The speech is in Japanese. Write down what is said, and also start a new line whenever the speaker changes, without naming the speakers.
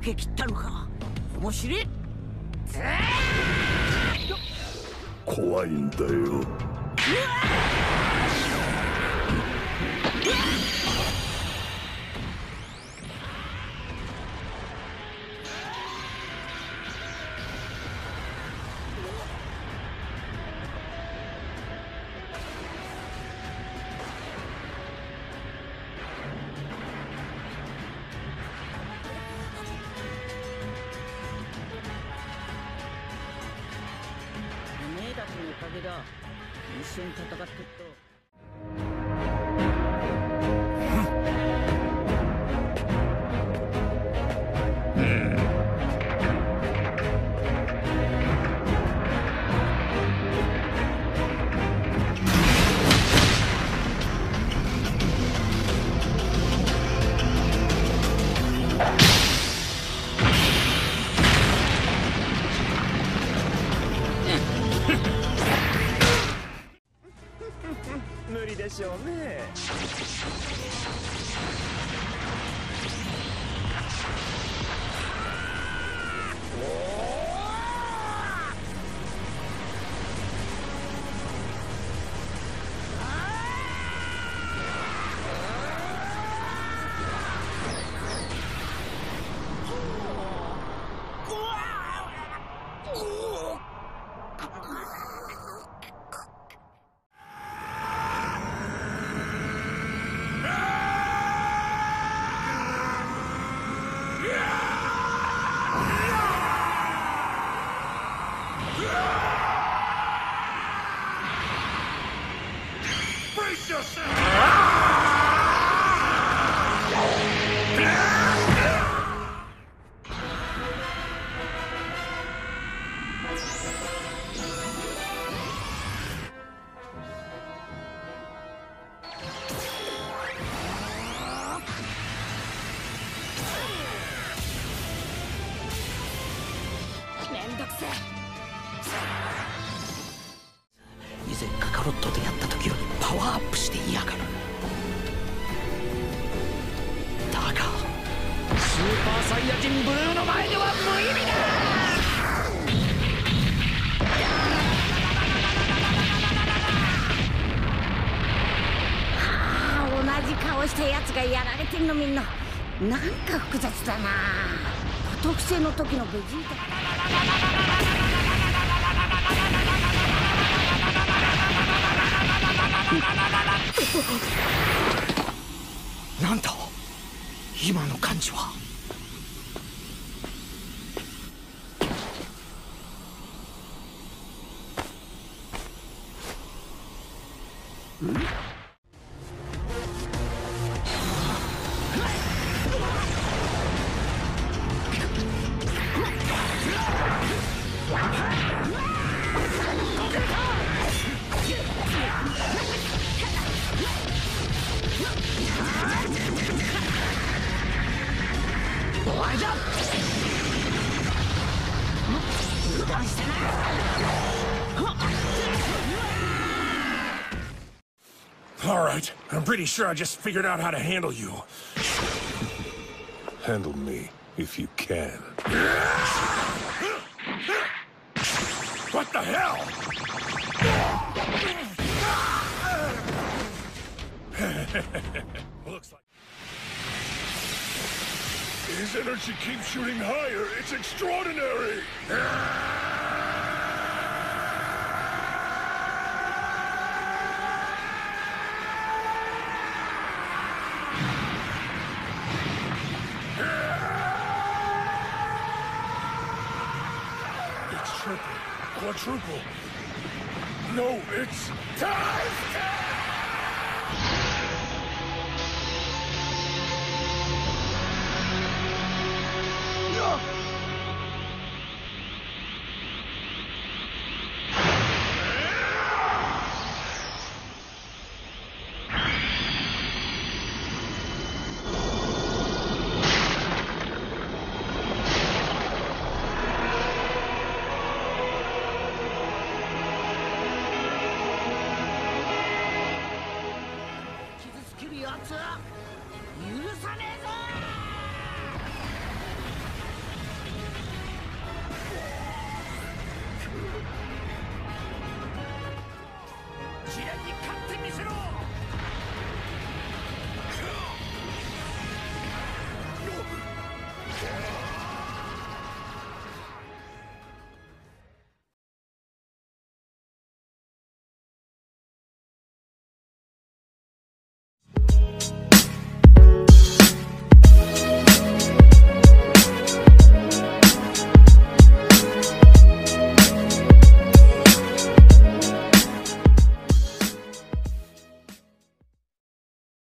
け切ったのか。面白い。
怖いんだよ。
おかげだ。一緒に戦ってっと。
無理でしょうね。
以前カカロットとやった時よりパワーアップしていやがる。だがスーパーサイヤ人ブルーの前では無意味だ。同じ顔したやつがやられてんの見んのなんか複雑だな。特製の時のベジータ。なんだ今の感じは。
All right, I'm pretty sure I just figured out how to handle you. Handle me, if you can. What the hell? Looks like his energy keeps shooting higher. It's extraordinary. It's triple, quadruple. No, it's times 10!
許さねえぞ。